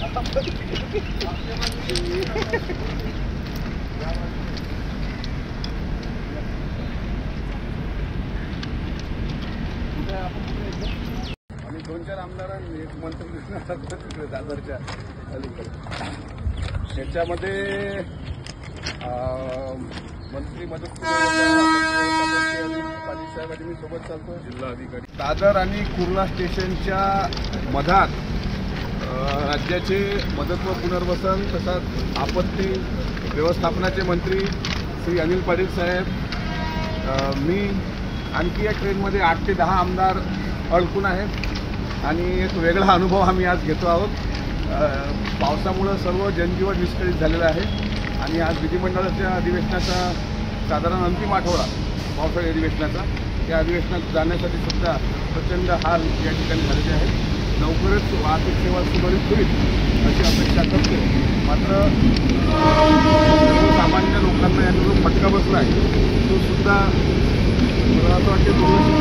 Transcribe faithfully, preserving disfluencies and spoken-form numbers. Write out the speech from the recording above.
आणि दोन चार आमदारांनी एक मंत्री दिसणार तिकडे दादरच्या अलीकडे. त्याच्यामध्ये मंत्री मदत पाटील साहेब आणि मी सोबत चालतो. जिल्हा अधिकारी दादर आणि कुर्ला स्टेशनच्या मधात राज्याचे मदत व पुनर्वसन तसंच आपत्ती व्यवस्थापनाचे मंत्री श्री अनिल पाटील साहेब, मी आणखी या ट्रेनमध्ये आठ ते दहा आमदार अडकून आहेत आणि एक वेगळा अनुभव आम्ही आज घेतो आहोत. पावसामुळं सर्व जनजीवन विस्कळीत झालेलं आहे आणि आज विधिमंडळाच्या अधिवेशनाचा साधारण अंतिम आठवडा पावसाळी अधिवेशनाचा, या अधिवेशनात जाण्यासाठी सुद्धा प्रचंड हाल या ठिकाणी झालेले आहेत. लवकरच वाहतूक सेवा सुरळीत होईल अशी अपेक्षा करतो. मात्र सामान्य लोकांना याचा जो फटका बसला आहे तो सुद्धा मला असं वाटते